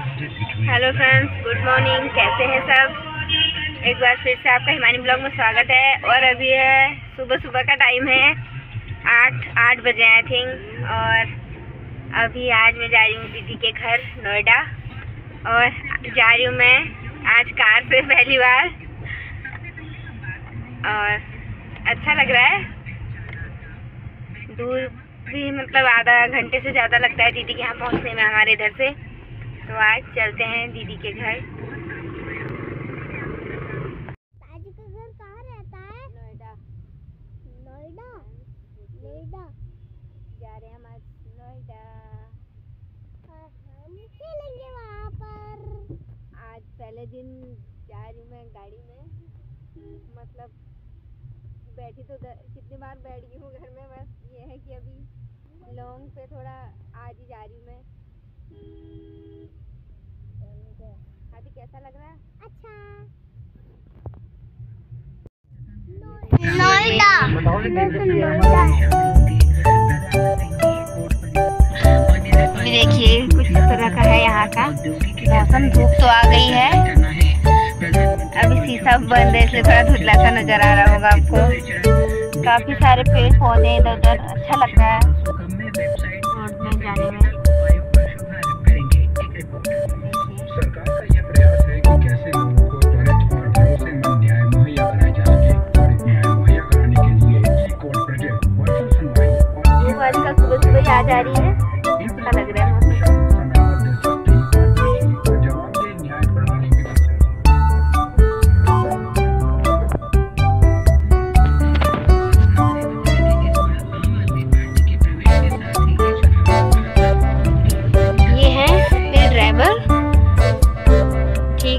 Hello friends, good morning. कैसे हैं सब? एक बार फिर से आपका हिमानी ब्लॉग में स्वागत है। और अभी है सुबह का टाइम है, 8 बजे आई थिंक। और अभी आज मैं जा रही हूँ दीदी के घर नोएडा। और जा रही हूँ मैं आज कार से पहली बार, और अच्छा लग रहा है। दूर भी मतलब आधा घंटे से ज़्यादा लगता है दीदी के यहाँ पहुँचने में हमारे इधर से। तो आज चलते हैं दीदी के घर। दादी का घर कहाँ रहता है? नोएडा। जा रहे हैं हम आज नोएडा। हम खेलेंगे वहाँ पर। आज पहले दिन जा रही हूँ मैं गाड़ी में। मतलब बैठी तो कितनी बार बैठ गई हूँ घर में। बस ये है कि अभी लॉन्ग पे थोड़ा आज ही जा रही हूँ मैं। हाथी कैसा लग रहा है? अच्छा। नोएडा। देखिए कुछ इस तरह का है यहाँ का मौसम। धूप तो आ गई है, अभी शीशा बंद है इसलिए थोड़ा धुंधला सा नजर आ रहा होगा आपको। काफी सारे पेड़ पौधे इधर उधर, अच्छा लगता है रोड में जाने में। आजकल सुबह सुबह आ जा रही है, अच्छा लग रहा है मौसम। ये है मेरे ड्राइवर, ठीक।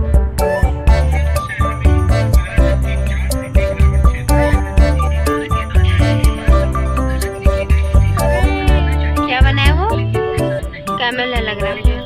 क्या बना है वो? कैमल लग रहा है मुझे।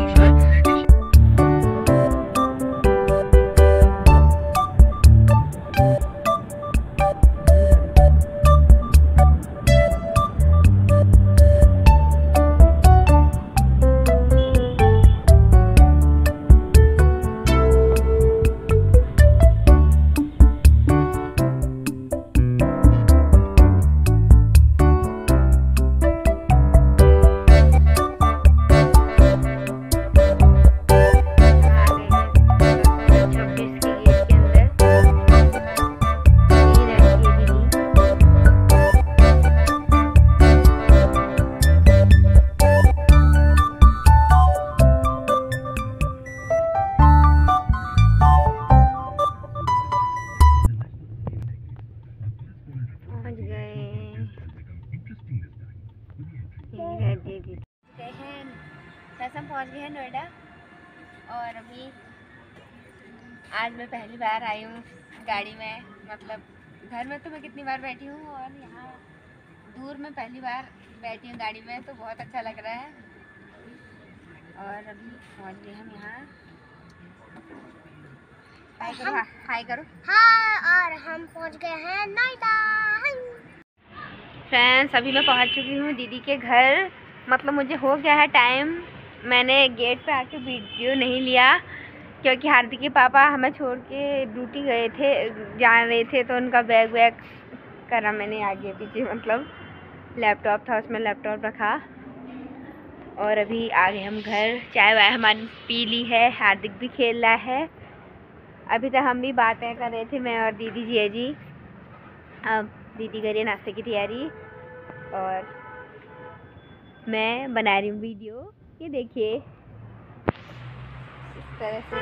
हम पहुंच गए हैं नोएडा। और अभी आज मैं पहली बार आई हूँ गाड़ी में। मतलब घर में तो मैं कितनी बार बैठी हूँ, और यहाँ दूर में पहली बार बैठी हूँ गाड़ी में, तो बहुत अच्छा लग रहा है। और अभी पहुंच गए हम यहाँ। हाय करो। हाँ, और हम पहुँच गए हैं नोएडा। फ्रेंड्स, अभी मैं पहुंच चुकी हूँ दीदी के घर। मतलब मुझे हो गया है टाइम। मैंने गेट पे आके वीडियो नहीं लिया क्योंकि हार्दिक के पापा हमें छोड़ के ड्यूटी गए थे, जा रहे थे, तो उनका बैग करा मैंने आगे पीछे। मतलब लैपटॉप था, उसमें लैपटॉप रखा। और अभी आ गए हम घर। चाय वाय हमारी पी ली है, हार्दिक भी खेल रहा है। अभी तक हम भी बातें कर रहे थे, मैं और दीदी जी जी। अब दीदी करिए नाश्ते की तैयारी और मैं बना रही हूँ वीडियो। ये देखिए इस तरह से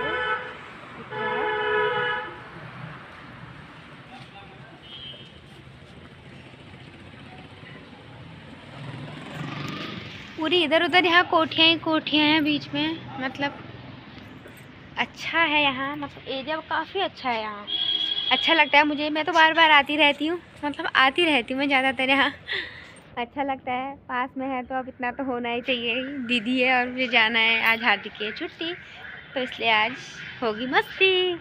पूरी इधर उधर यहाँ कोठियाँ ही कोठियाँ हैं बीच में। मतलब अच्छा है यहाँ, मतलब एरिया काफ़ी अच्छा है यहाँ, अच्छा लगता है मुझे। मैं तो बार बार आती रहती हूँ, मतलब आती रहती हूँ मैं ज़्यादातर यहाँ। अच्छा लगता है, पास में है तो अब इतना तो होना ही चाहिए। दीदी है और मुझे जाना है, आज हार्दिक की छुट्टी, तो इसलिए आज होगी मस्ती।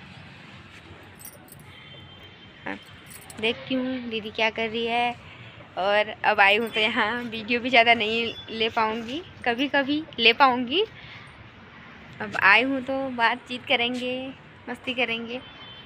देखती हूँ दीदी क्या कर रही है। और अब आई हूँ तो यहाँ वीडियो भी ज़्यादा नहीं ले पाऊँगी, कभी कभी ले पाऊँगी। अब आई हूँ तो बातचीत करेंगे, मस्ती करेंगे।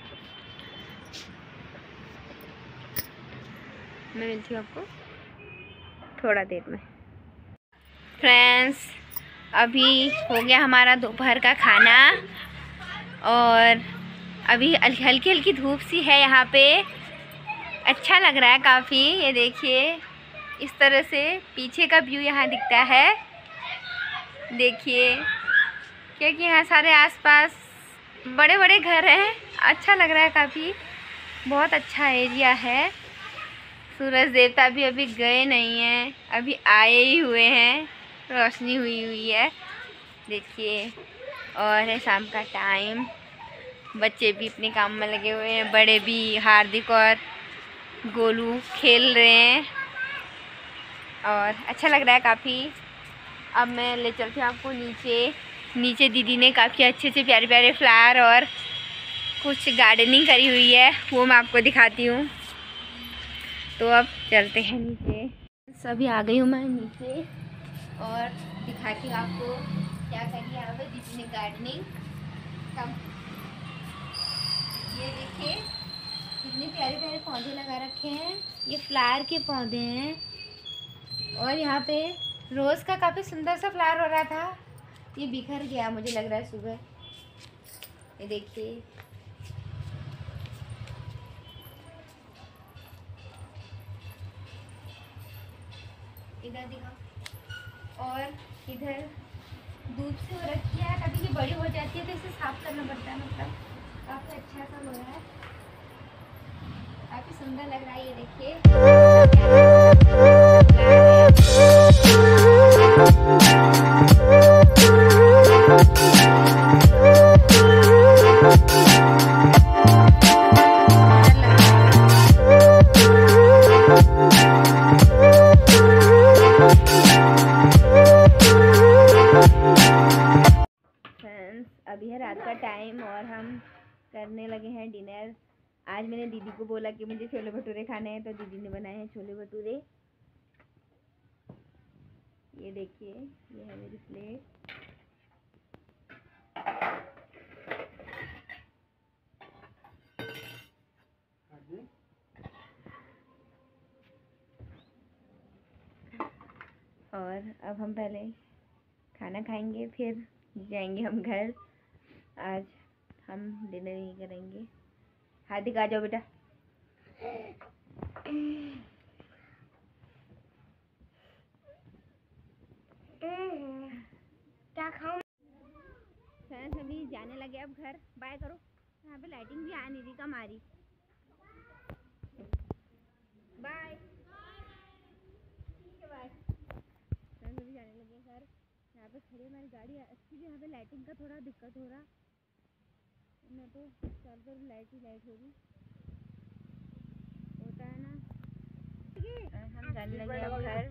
मैं मिलती हूँ आपको थोड़ा देर में। फ्रेंड्स, अभी हो गया हमारा दोपहर का खाना और अभी हल्की हल्की धूप सी है यहाँ पे। अच्छा लग रहा है काफ़ी। ये देखिए इस तरह से पीछे का व्यू यहाँ दिखता है, देखिए, क्योंकि यहाँ सारे आसपास बड़े बड़े घर हैं। अच्छा लग रहा है काफ़ी, बहुत अच्छा एरिया है। सूरज देवता भी अभी गए नहीं हैं, अभी आए ही हुए हैं, रोशनी हुई हुई है, देखिए। और है शाम का टाइम, बच्चे भी अपने काम में लगे हुए हैं, बड़े भी, हार्दिक और गोलू खेल रहे हैं और अच्छा लग रहा है काफ़ी। अब मैं ले चलती हूँ आपको नीचे। नीचे दीदी ने काफ़ी अच्छे से प्यारे प्यारे फ्लावर और कुछ गार्डनिंग करी हुई है, वो मैं आपको दिखाती हूँ। तो अब चलते हैं नीचे। सभी आ गई हूँ मैं नीचे और दिखाती हूँ आपको क्या करी है यहाँ पे दीदी ने गार्डनिंग। ये देखिए कितने प्यारे प्यारे पौधे लगा रखे हैं, ये फ्लावर के पौधे हैं। और यहाँ पे रोज़ का काफ़ी सुंदर सा फ्लावर हो रहा था, ये बिखर गया मुझे लग रहा है सुबह। ये देखिए, इधर दिखा। और इधर धूप से हो रखी है, कभी ये बड़ी हो जाती है तो इसे साफ करना पड़ता है। मतलब काफ़ी अच्छा सा हो रहा है, काफ़ी सुंदर लग रहा है। ये देखिए अभी है रात का टाइम और हम करने लगे हैं डिनर। आज मैंने दीदी को बोला कि मुझे छोले भटूरे खाने हैं, तो दीदी ने बनाए हैं छोले भटूरे। ये देखिए, ये है मेरी प्लेट। और अब हम पहले खाना खाएंगे, फिर जाएंगे हम घर। आज हम डिनर ही करेंगे। हार्दिक आ जाओ बेटा। क्या खाऊं? फ्रेंड्स अभी जाने लगे अब घर। बाय करो। यहाँ पे लाइटिंग भी आ नहीं रही, कम आ रही। बाय। ठीक है, बाय। फ्रेंड्स अभी जाने लगे घर। यहाँ पे खड़ी हमारी गाड़ी। एक्चुअली यहाँ पे लाइटिंग का थोड़ा दिक्कत हो रहा, मैं तो चारों तरफ लाइट ही लाइट होगी, होता है ना। हम जाने लगे अब घर।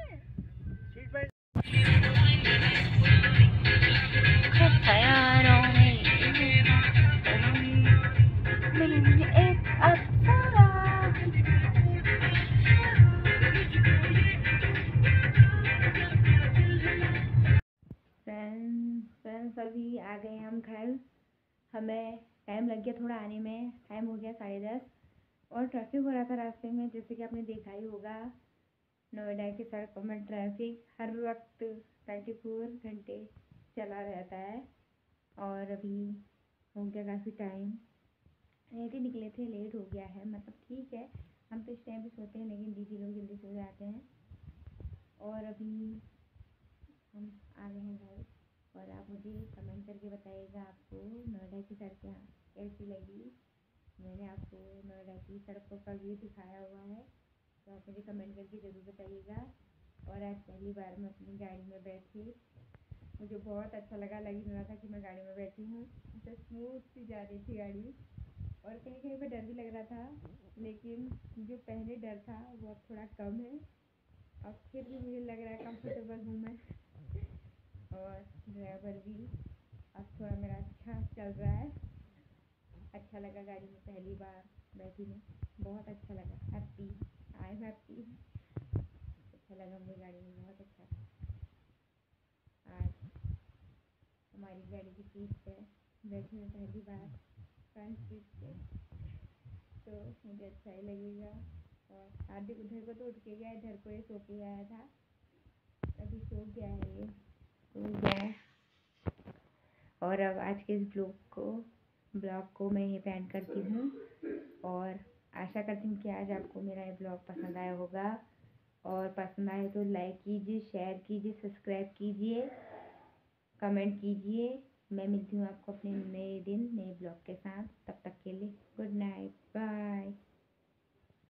फ्रेंड्स अभी आ गए हम घर। हमें टाइम लग गया थोड़ा आने में, टाइम हो गया 10:30 और ट्रैफिक हो रहा था रास्ते में, जैसे कि आपने देखा ही होगा। नोएडा की सड़कों में ट्रैफिक हर वक्त 24 घंटे चला रहता है। और अभी हो गया काफ़ी टाइम, लेट ही निकले थे, लेट हो गया है। मतलब ठीक है, हम तो इस टाइम पे सोते हैं, लेकिन दीदी लोग जल्दी सो जाते हैं। और अभी हम आ गए हैं घर। और आप मुझे कमेंट करके बताइएगा आपको नोएडा की सड़कें कैसी लगी। मैंने आपको नोएडा की सड़कों का व्यू दिखाया हुआ है, तो आप मुझे कमेंट करके ज़रूर बताइएगा। और आज पहली बार मैं अपनी गाड़ी में बैठी, मुझे बहुत अच्छा लगा। लग ही रहा था कि मैं गाड़ी में बैठी हूँ, तो स्मूथ सी जा रही थी गाड़ी। और कहीं कहीं पर डर भी लग रहा था, लेकिन जो पहले डर था वो अब थोड़ा कम है। अब फिर भी मुझे लग रहा है कंफर्टेबल हूँ मैं। और ड्राइवर भी अब थोड़ा मेरा अच्छा चल रहा है। अच्छा लगा गाड़ी में पहली बार बैठी में, बहुत अच्छा लगा। Happy, I am happy. अच्छा लगा मुझे गाड़ी में, बहुत अच्छा था। आज हमारी गाड़ी की सीट पे बैठी हूँ पहली बार फ्रंट सीट पे, तो मुझे अच्छा ही लगेगा। और हार्दिक उधर को तो उठ के गया, इधर को ये सो के आया था, अभी सो गया है, ये सो गया है। और अब आज के इस ब्लॉग को मैं यहीं पे एंड करती हूँ, और आशा करती हूँ कि आज आपको मेरा ये ब्लॉग पसंद आया होगा, और पसंद आए तो लाइक कीजिए, शेयर कीजिए, सब्सक्राइब कीजिए, कमेंट कीजिए। मैं मिलती हूँ आपको अपने नए दिन नए ब्लॉग के साथ, तब तक के लिए गुड नाइट, बाय।